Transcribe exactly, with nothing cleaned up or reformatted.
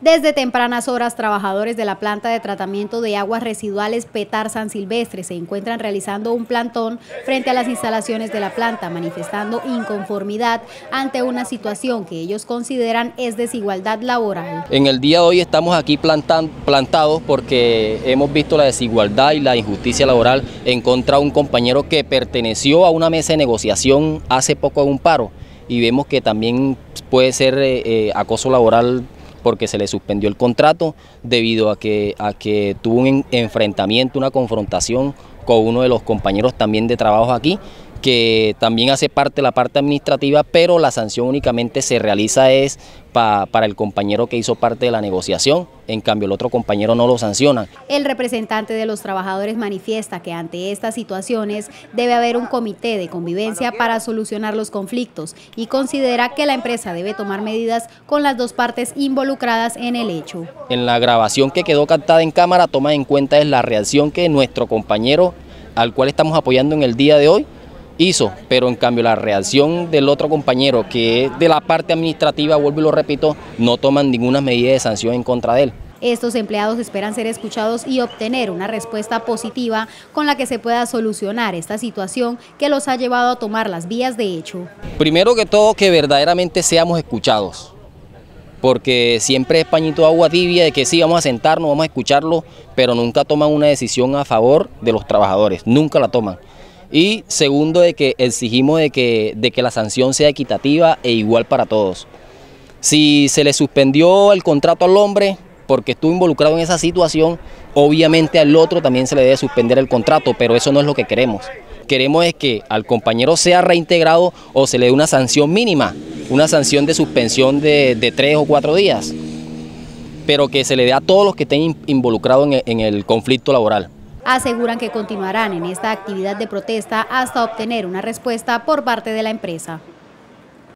Desde tempranas horas, trabajadores de la planta de tratamiento de aguas residuales Petar San Silvestre se encuentran realizando un plantón frente a las instalaciones de la planta, manifestando inconformidad ante una situación que ellos consideran es desigualdad laboral. En el día de hoy estamos aquí plantan, plantados porque hemos visto la desigualdad y la injusticia laboral en contra de un compañero que perteneció a una mesa de negociación hace poco en un paro, y vemos que también puede ser eh, eh, acoso laboral porque se le suspendió el contrato debido a que, a que tuvo un enfrentamiento, una confrontación con uno de los compañeros también de trabajo aquí, que también hace parte de la parte administrativa, pero la sanción únicamente se realiza es pa, para el compañero que hizo parte de la negociación, en cambio el otro compañero no lo sanciona. El representante de los trabajadores manifiesta que ante estas situaciones debe haber un comité de convivencia para solucionar los conflictos y considera que la empresa debe tomar medidas con las dos partes involucradas en el hecho. En la grabación que quedó captada en cámara toma en cuenta es la reacción que nuestro compañero, al cual estamos apoyando en el día de hoy, hizo, pero en cambio la reacción del otro compañero, que es de la parte administrativa, vuelvo y lo repito, no toman ninguna medida de sanción en contra de él. Estos empleados esperan ser escuchados y obtener una respuesta positiva con la que se pueda solucionar esta situación que los ha llevado a tomar las vías de hecho. Primero que todo, que verdaderamente seamos escuchados, porque siempre es pañito de agua tibia de que sí, vamos a sentarnos, vamos a escucharlo, pero nunca toman una decisión a favor de los trabajadores, nunca la toman. Y segundo, de que exigimos de que, de que la sanción sea equitativa e igual para todos. Si se le suspendió el contrato al hombre porque estuvo involucrado en esa situación, obviamente al otro también se le debe suspender el contrato, pero eso no es lo que queremos. Queremos es que al compañero sea reintegrado o se le dé una sanción mínima, una sanción de suspensión de, de tres o cuatro días, pero que se le dé a todos los que estén involucrados en, en el conflicto laboral. Aseguran que continuarán en esta actividad de protesta hasta obtener una respuesta por parte de la empresa.